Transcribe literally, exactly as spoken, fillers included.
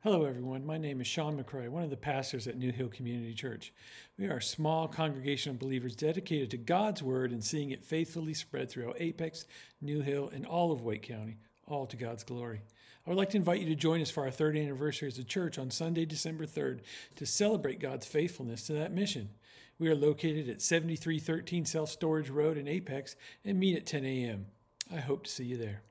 Hello, everyone. My name is Sean McCroy, one of the pastors at New Hill Community Church. We are a small congregation of believers dedicated to God's Word and seeing it faithfully spread throughout Apex, New Hill, and all of Wake County, all to God's glory. I would like to invite you to join us for our third anniversary as a church on Sunday, December third, to celebrate God's faithfulness to that mission. We are located at seventy-three thirteen Self Storage Road in Apex and meet at ten a.m. I hope to see you there.